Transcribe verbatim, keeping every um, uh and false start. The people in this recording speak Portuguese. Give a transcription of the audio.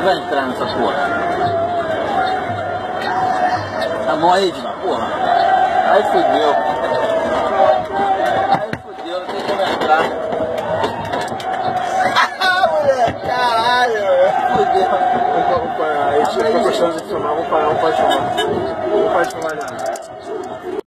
vai entrar nessa porra. Tá bom aí, Edna, porra. Aí fudeu. Aí fudeu, não tem como entrar. Moleque, caralho. Fudeu. Opa, opa, a gente tá gostando de filmar, vamos parar, não pode filmar. Não pode filmar nada.